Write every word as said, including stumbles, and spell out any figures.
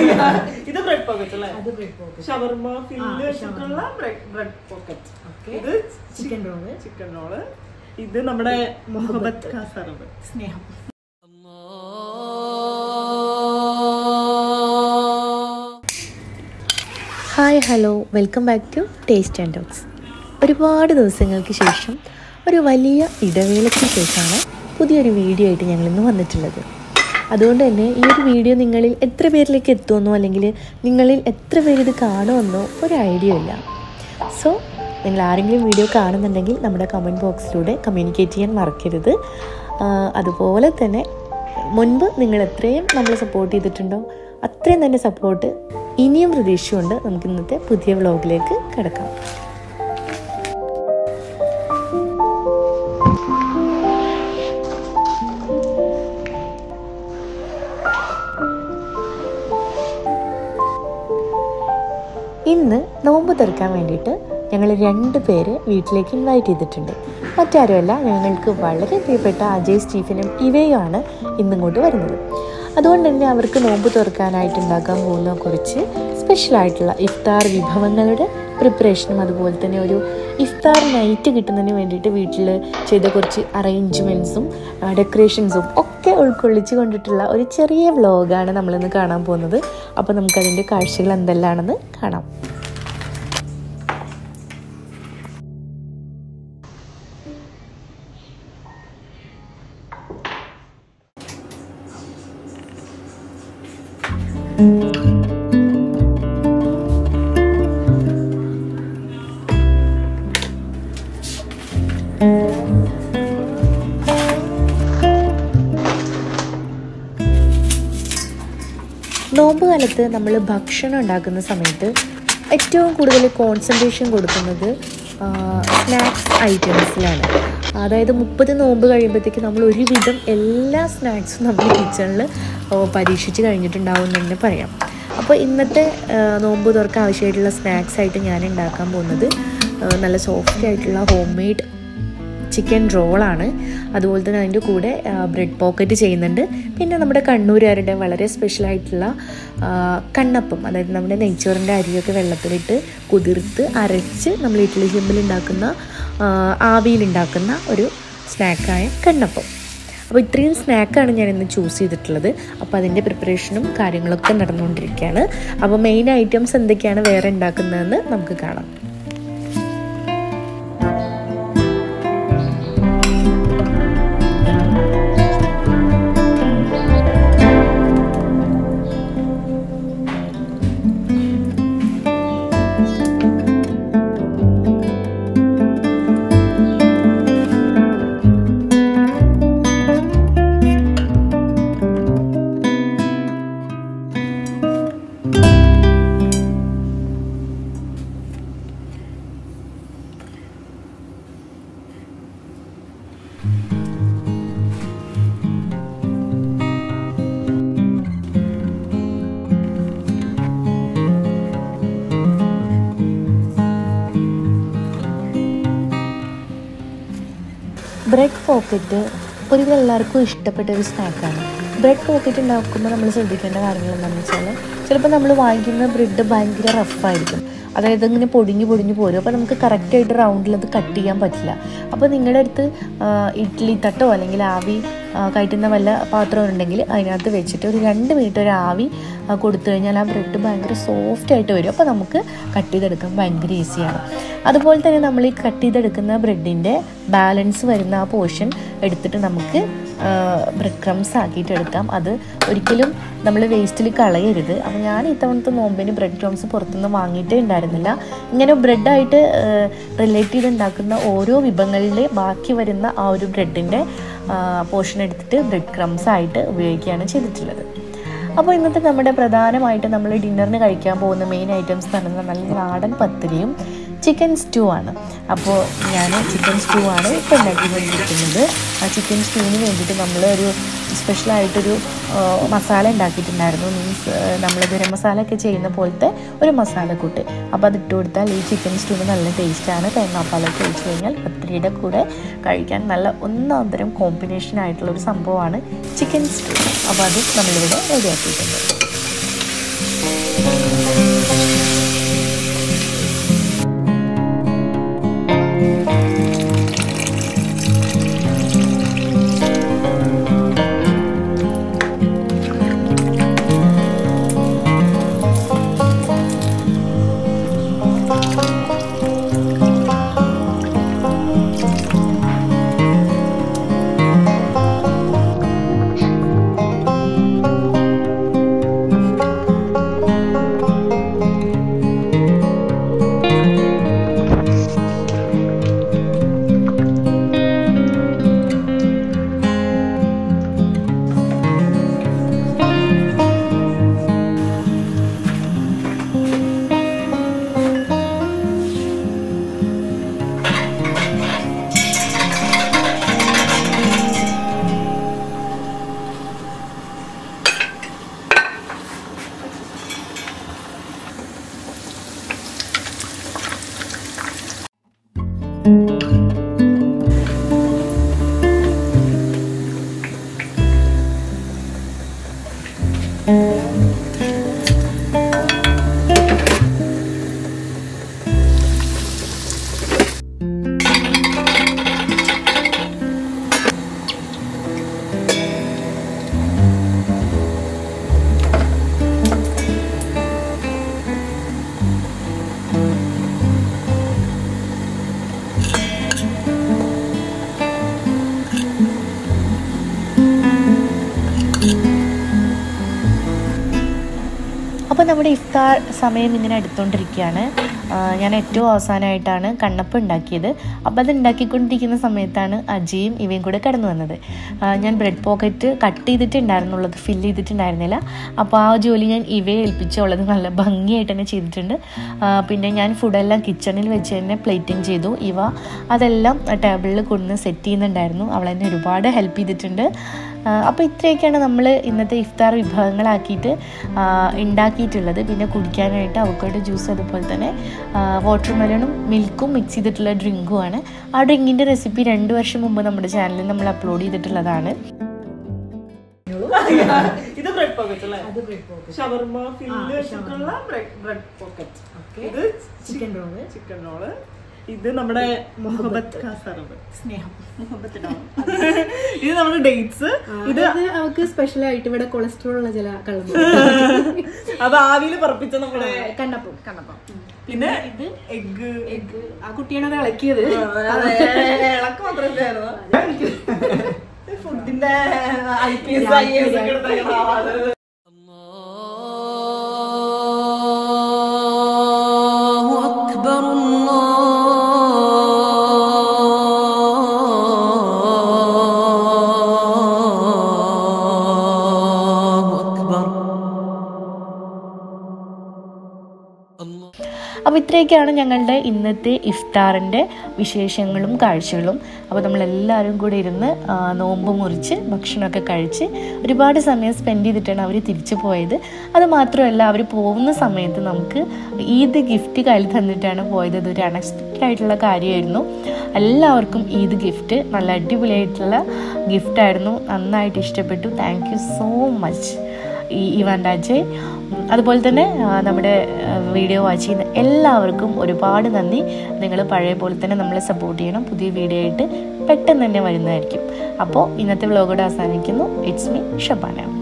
ഇത് bread pocket അല്ലേ? അത് ബ്രെഡ് പോക്കറ്റ്. ഷവർമ ഫില്ല് വെച്ചിട്ടുള്ള ബ്രെഡ് പോക്കറ്റ്. ഇത് ചിക്കൻ റോള്. Chicken roll. ഇത് നമ്മുടെ മുഹബത്ത് കാ സർവ്, സ്നേഹം. Hi hello, welcome back to taste and talks. ഒരുപാട് ദിവസങ്ങൾക്ക് ശേഷം, ഒരു വലിയ ഇടവേളയ്ക്ക് ശേഷമാണ് പുതിയൊരു വീഡിയോ ആയിട്ട് ഞങ്ങളിന്ന് വന്നിട്ടുള്ളത്. അതുകൊണ്ട് തന്നെ ഈ ഒരു വീഡിയോ നിങ്ങളിൽ എത്ര പേരിലേക്ക് എത്തുമെന്നോ അല്ലെങ്കിൽ നിങ്ങളിൽ എത്ര പേര് ഇത് കാണുമെന്നോ ഒരു ഐഡിയ ഇല്ല. സോ നിങ്ങൾ ആരെങ്കിലും വീഡിയോ കാണുന്നുണ്ടെങ്കിൽ നമ്മുടെ കമൻറ്റ് ബോക്സിലൂടെ കമ്മ്യൂണിക്കേറ്റ് ചെയ്യാൻ മറക്കരുത്. അതുപോലെ തന്നെ മുൻപ് നിങ്ങൾ എത്രയും നമ്മളെ സപ്പോർട്ട് ചെയ്തിട്ടുണ്ടോ അത്രയും തന്നെ സപ്പോർട്ട് ഇനിയും പ്രതീക്ഷയുണ്ട്. നമുക്ക് ഇന്നത്തെ പുതിയ വ്ലോഗിലേക്ക് കിടക്കാം. ഇന്ന് നോമ്പ് തുറക്കാൻ വേണ്ടിയിട്ട് ഞങ്ങൾ രണ്ട് പേര് വീട്ടിലേക്ക് ഇൻവൈറ്റ് ചെയ്തിട്ടുണ്ട്. മറ്റാരുമല്ല, ഞങ്ങൾക്ക് വളരെ പ്രിയപ്പെട്ട അജയ് സ്റ്റീഫനും ഇവയുമാണ് ഇന്നിങ്ങോട്ട് വരുന്നത്. അതുകൊണ്ട് തന്നെ അവർക്ക് നോമ്പ് തുറക്കാനായിട്ട് ഉണ്ടാക്കാൻ പോകുന്ന കുറച്ച് സ്പെഷ്യലായിട്ടുള്ള ഇഫ്താർ വിഭവങ്ങളുടെ പ്രിപ്പറേഷനും അതുപോലെ തന്നെ ഒരു ഇഫ്താർ നൈറ്റ് കിട്ടുന്നതിന് വേണ്ടിയിട്ട് വീട്ടിൽ ചെയ്ത കുറച്ച് അറേഞ്ച്മെൻറ്റ്സും ഡെക്കറേഷൻസും ഒക്കെ ഉൾക്കൊള്ളിച്ച് കൊണ്ടിട്ടുള്ള ഒരു ചെറിയ വ്ലോഗാണ് നമ്മളിന്ന് കാണാൻ പോകുന്നത്. അപ്പോൾ നമുക്കതിൻ്റെ കാഴ്ചകൾ എന്തെല്ലാണെന്ന് കാണാം. നോമ്പ് കാലത്ത് നമ്മൾ ഭക്ഷണം ഉണ്ടാക്കുന്ന സമയത്ത് ഏറ്റവും കൂടുതൽ കോൺസെൻട്രേഷൻ കൊടുക്കുന്നത് സ്നാക്സ് ഐറ്റംസിലാണ്. അതായത് മുപ്പത് നോമ്പ് കഴിയുമ്പോഴത്തേക്ക് നമ്മൾ ഒരുവിധം എല്ലാ സ്നാക്സും നമ്മൾ കിച്ചണിൽ പരീക്ഷിച്ച് കഴിഞ്ഞിട്ടുണ്ടാവും എന്ന് തന്നെ പറയാം. അപ്പോൾ ഇന്നത്തെ നോമ്പ് തുറക്കാൻ ആവശ്യമായിട്ടുള്ള സ്നാക്സ് ആയിട്ട് ഞാൻ ഉണ്ടാക്കാൻ പോകുന്നത് നല്ല സോഫ്റ്റ് ആയിട്ടുള്ള ഹോം മെയ്ഡ് ചിക്കൻ റോളാണ്. അതുപോലെ തന്നെ അതിൻ്റെ കൂടെ ബ്രെഡ് പോക്കറ്റ് ചെയ്യുന്നുണ്ട്. പിന്നെ നമ്മുടെ കണ്ണൂരുകാരുടെ വളരെ സ്പെഷ്യലായിട്ടുള്ള കണ്ണപ്പം, അതായത് നമ്മുടെ നെയ്ച്ചോറിൻ്റെ അരിയൊക്കെ വെള്ളത്തിലിട്ട് കുതിർത്ത് അരച്ച് നമ്മൾ ഇഡ്ഡലി ചെമ്പിൽ ഉണ്ടാക്കുന്ന ആവിയിലുണ്ടാക്കുന്ന ഒരു സ്നാക്കായ കണ്ണപ്പം. അപ്പോൾ ഇത്രയും സ്നാക്കാണ് ഞാൻ ഇന്ന് ചൂസ് ചെയ്തിട്ടുള്ളത്. അപ്പോൾ അതിൻ്റെ പ്രിപ്പറേഷനും കാര്യങ്ങളൊക്കെ നടന്നുകൊണ്ടിരിക്കുകയാണ്. അപ്പോൾ മെയിൻ ഐറ്റംസ് എന്തൊക്കെയാണ് വേറെ ഉണ്ടാക്കുന്നതെന്ന് നമുക്ക് കാണാം. ബ്രെഡ് പോക്കറ്റ് ഒരുവിധം എല്ലാവർക്കും ഇഷ്ടപ്പെട്ട ഒരു സ്നാക്കാണ്. ബ്രെഡ് പോക്കറ്റ് ഉണ്ടാക്കുമ്പോൾ നമ്മൾ ശ്രദ്ധിക്കേണ്ട കാര്യങ്ങൾ എന്താണെന്ന് വെച്ചാൽ, ചിലപ്പോൾ നമ്മൾ വാങ്ങിക്കുന്ന ബ്രെഡ് ഭയങ്കര റഫായിരിക്കും. അതായത് ഇങ്ങനെ പൊടിഞ്ഞ് പൊടിഞ്ഞ് പോരും. അപ്പോൾ നമുക്ക് കറക്റ്റായിട്ട് റൗണ്ടിൽ അത് കട്ട് ചെയ്യാൻ പറ്റില്ല. അപ്പോൾ നിങ്ങളുടെ അടുത്ത് ഇഡ്ഡലി തട്ടോ അല്ലെങ്കിൽ ആവി കയറ്റുന്ന വല്ല പാത്രം ഉണ്ടെങ്കിൽ അതിനകത്ത് വെച്ചിട്ട് ഒരു രണ്ട് മിനിറ്റ് ഒരു ആവി കൊടുത്തു കഴിഞ്ഞാൽ ആ ബ്രെഡ് ഭയങ്കര സോഫ്റ്റായിട്ട് വരും. അപ്പോൾ നമുക്ക് കട്ട് ചെയ്തെടുക്കാൻ ഭയങ്കര ഈസിയാണ്. അതുപോലെ തന്നെ നമ്മൾ ഈ കട്ട് ചെയ്തെടുക്കുന്ന ബ്രെഡിൻ്റെ ബാലൻസ് വരുന്ന ആ പോർഷൻ എടുത്തിട്ട് നമുക്ക് ബ്രെഡ് ക്രംസ് ആക്കിയിട്ട് എടുക്കാം. അത് ഒരിക്കലും നമ്മൾ വേസ്റ്റിൽ കളയരുത്. അപ്പോൾ ഞാൻ ഇത്തവണത്തെ നോമ്പിന് ബ്രെഡ് ക്രംസ് പുറത്തുനിന്ന് വാങ്ങിയിട്ടേ ഉണ്ടായിരുന്നില്ല. ഇങ്ങനെ ബ്രെഡായിട്ട് റിലേറ്റ് ചെയ്ത് ഉണ്ടാക്കുന്ന ഓരോ വിഭവങ്ങളിലെ ബാക്കി വരുന്ന ആ ഒരു ബ്രെഡിൻ്റെ പോർഷൻ എടുത്തിട്ട് ബ്രെഡ് ക്രംസ് ആയിട്ട് ഉപയോഗിക്കുകയാണ് ചെയ്തിട്ടുള്ളത്. അപ്പോൾ ഇന്നത്തെ നമ്മുടെ പ്രധാനമായിട്ട് നമ്മൾ ഡിന്നറിന് കഴിക്കാൻ പോകുന്ന മെയിൻ ഐറ്റംസ് എന്ന് പറയുന്നത് നല്ല നാടൻ പത്തിരിയും ചിക്കൻ സ്റ്റൂ ആണ്. അപ്പോൾ ഞാൻ ചിക്കൻ സ്റ്റൂ ആണ് ഇപ്പോൾ ഉണ്ടാക്കിക്കൊണ്ടിരിക്കുന്നത്. ആ ചിക്കൻ സ്റ്റൂവിന് വേണ്ടിയിട്ട് നമ്മൾ ഒരു സ്പെഷ്യലായിട്ടൊരു മസാല ഉണ്ടാക്കിയിട്ടുണ്ടായിരുന്നു. മീൻസ് നമ്മൾ ഗരം മസാല ഒക്കെ ചെയ്യുന്ന പോലത്തെ ഒരു മസാലക്കൂട്ട്. അപ്പോൾ അത് ഇട്ട് കൊടുത്താൽ ഈ ചിക്കൻ സ്റ്റൂവിന് നല്ല ടേസ്റ്റാണ്. തേങ്ങാപ്പാലൊക്കെ ഒഴിച്ച് കഴിഞ്ഞാൽ പത്തിരിയുടെ കൂടെ കഴിക്കാൻ നല്ല ഒന്നാന്തരം കോമ്പിനേഷൻ ആയിട്ടുള്ളൊരു സംഭവമാണ് ചിക്കൻ സ്റ്റൂ. അപ്പോൾ അത് നമ്മളിവിടെ റെഡിയാക്കിയിട്ടുണ്ട്. അപ്പോൾ നമ്മുടെ ഇഫ്താർ സമയം ഇങ്ങനെ എടുത്തുകൊണ്ടിരിക്കുകയാണ്. ഞാൻ ഏറ്റവും അവസാനമായിട്ടാണ് കണ്ണപ്പം ഉണ്ടാക്കിയത്. അപ്പോൾ അത് ഉണ്ടാക്കിക്കൊണ്ടിരിക്കുന്ന സമയത്താണ് അജിയും ഇവയും കൂടെ കടന്നു വന്നത്. ഞാൻ ബ്രെഡ് പോക്കറ്റ് കട്ട് ചെയ്തിട്ടുണ്ടായിരുന്നുള്ളത്, ഫില്ല് ചെയ്തിട്ടുണ്ടായിരുന്നില്ല. അപ്പോൾ ആ ജോലി ഞാൻ ഇവയെ ഏൽപ്പിച്ചുള്ളത് നല്ല ഭംഗിയായിട്ട് തന്നെ ചെയ്തിട്ടുണ്ട്. പിന്നെ ഞാൻ ഫുഡെല്ലാം കിച്ചണിൽ വെച്ച് തന്നെ പ്ലേറ്റിങ് ചെയ്തു. ഇവ അതെല്ലാം ടേബിളിൽ കൊണ്ടുവന്ന് സെറ്റ് ചെയ്യുന്നുണ്ടായിരുന്നു. അവൾ എന്നെ ഒരുപാട് ഹെൽപ്പ് ചെയ്തിട്ടുണ്ട്. അപ്പോൾ ഇത്രയൊക്കെയാണ് നമ്മൾ ഇന്നത്തെ ഇഫ്താർ വിഭവങ്ങളാക്കിയിട്ട് ഉണ്ടാക്കിയിട്ടുള്ളത്. പിന്നെ കുടിക്കാനായിട്ട് അവക്കാഡോ ജ്യൂസ്, അതുപോലെ തന്നെ വാട്ടർ മെലണും മിൽക്കും മിക്സ് ചെയ്തിട്ടുള്ള ഡ്രിങ്കുമാണ്. ആ ഡ്രിങ്കിൻ്റെ റെസിപ്പി രണ്ട് വർഷം മുമ്പ് നമ്മുടെ ചാനലിൽ നമ്മൾ അപ്ലോഡ് ചെയ്തിട്ടുള്ളതാണ്. ഇത് ബ്രെഡ് പോക്കറ്റ് അല്ലേ? അത് ബ്രെഡ് പോക്കറ്റ്. ഷവർമ ഫില്ല് വെച്ചിട്ടുള്ള ബ്രെഡ് പോക്കറ്റ്. ഇത് ചിക്കൻ റോള്. Chicken roll. ഇത് നമ്മുടെ മുഹബത്ത് കാസർവ്, സ്നേഹം. ഇത് നമ്മുടെ ഡേറ്റ്സ്. ഇത് അവർക്ക് സ്പെഷ്യൽ ആയിട്ട് ഇവിടെ കൊളസ്ട്രോൾ ഉള്ള ചില കളർ അത് ആവിയിൽ പറപ്പിച്ച നമ്മുടെ കണ്ണപ്പം. കണ്ണപ്പം. പിന്നെ ഇത് എഗ്. എഗ് ആ കുട്ടിയാണ് അത് ഇളക്കിയത്. ഇളക്ക് മാത്രമല്ലായിരുന്നു, ഫുഡിന്റെ I P S I S ഒക്കെ എടുത്ത അപ്പോൾ ഇത്രയൊക്കെയാണ് ഞങ്ങളുടെ ഇന്നത്തെ ഇഫ്താറിൻ്റെ വിശേഷങ്ങളും കാഴ്ചകളും. അപ്പോൾ നമ്മളെല്ലാവരും കൂടെ ഇരുന്ന് നോമ്പ് മുറിച്ച് ഭക്ഷണമൊക്കെ കഴിച്ച് ഒരുപാട് സമയം സ്പെൻഡ് ചെയ്തിട്ടാണ് അവർ തിരിച്ചു പോയത്. അത് മാത്രമല്ല, അവർ പോകുന്ന സമയത്ത് നമുക്ക് ഈദ് ഗിഫ്റ്റ് കയ്യിൽ തന്നിട്ടാണ് പോയത്. ഇതൊരു അൺഎക്സ്പെക്റ്റഡ് ആയിട്ടുള്ള കാര്യമായിരുന്നു. എല്ലാവർക്കും ഈദ് ഗിഫ്റ്റ് നല്ല അടിപൊളിയായിട്ടുള്ള ഗിഫ്റ്റായിരുന്നു. നന്നായിട്ട് ഇഷ്ടപ്പെട്ടു. താങ്ക് യു സോ മച്ച് ഈ ഇവാൻ അജയ്. അതുപോലെ തന്നെ നമ്മുടെ വീഡിയോ വാച്ച് ചെയ്യുന്ന എല്ലാവർക്കും ഒരുപാട് നന്ദി. നിങ്ങൾ പഴയ പോലെ തന്നെ നമ്മളെ സപ്പോർട്ട് ചെയ്യണം. പുതിയ വീഡിയോ ആയിട്ട് പെട്ടെന്ന് തന്നെ വരുന്നതായിരിക്കും. അപ്പോൾ ഇന്നത്തെ വ്ലോഗോടെ അവസാനിക്കുന്നു. It's me Shabana.